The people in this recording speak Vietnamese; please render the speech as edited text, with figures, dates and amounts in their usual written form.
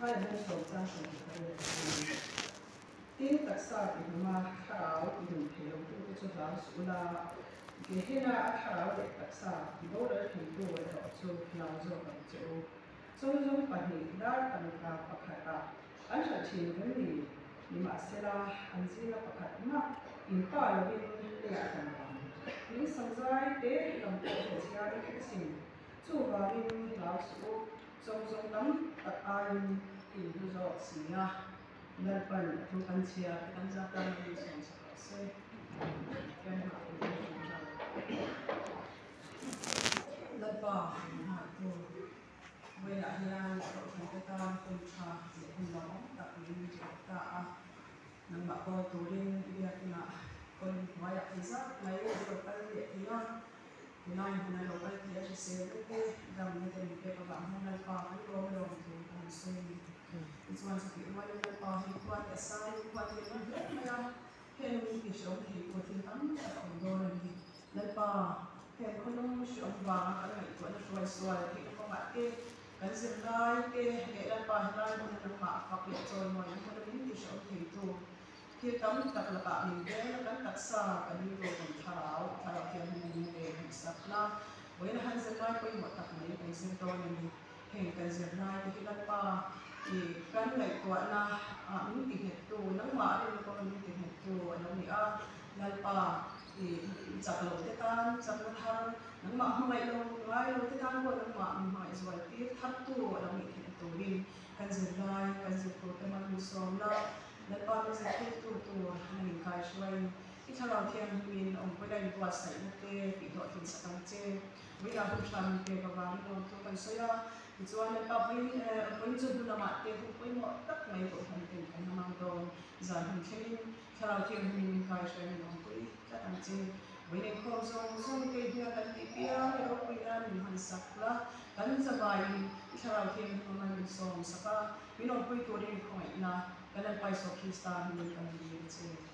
hai bên sầu trang sầu tin tất cả thì mà khảo thì mình thấy ông tôi cho giáo số là cái hiện là khảo để tất cả thì đâu đó thì tôi ở chỗ nào rồi ở chỗ trong bản hình đã tận là bậc hải ta anh sẽ chỉ với mình nhưng mà sẽ là anh sẽ là bậc hải mà in pa là bên để làm những sáng giải để làm tổ hợp ra những cáiสิ่งchỗ và bên giáo số trong tấm tất ai in du rõ xí Nel pan tu kan sia kan zakam ni sen se kan ha tu nel pa ha tu we la hian ko kan ta kun tha le hun lo ta ni ta a nang ma ko tu rin ya na kon wa ya isa mai ko ta le ya nai na lo ka ti ya se ke dam ni te ke pa ba hun nel pa ko lo tu kan se it's one of the one of the one the sign one the one ya ken ni ki shom ki ko tin tam ta on do ni la pa ken ko no shom ba ka na ko na so so ki ko ma ke kan sim dai ke ke la pa dai mo na ma fa ke choi mo ni ko ni ki shom ki tu ki tam tak la pa ni de kan tak sa ka ni ro kon tharau ke ni ni de sa na we na han sa mai ko mo tak mai ke sim to ni he kan sim dai ki la pa thì cái này của là những tình hình tù nắng mã thì có những tình hình tù nó bị là pa thì chặt lỗ thế tan chặt lỗ thang nắng mã không lại lâu ngay lâu thế tan của nắng mã mãi rồi tiếp thắt tù nó bị tình tù đi cần dừng lại cần dừng tù cái mặt mình xóm là pa bây giờ tiếp tù này cái xoay cái thằng nào thiên mình ông bây giờ qua sấy nó tê bị họ thì sẽ tăng chê bây giờ không làm tê và vào nó tù cần xoay thì cho nên pa với dùng là mặt tê cũng với mọi tất mấy của thành tình cái nó mang đồ giải hình thiên thằng nào thiên mình cái xoay mình ông quý các anh chị với nên không dùng cái gì cái gì kia đâu quý là mình hành sắc là cái gì vậy thằng nào thiên mình sống sắc là mình ông quý tôi đi khỏi là cái này phải so Kristan mình cần gì chứ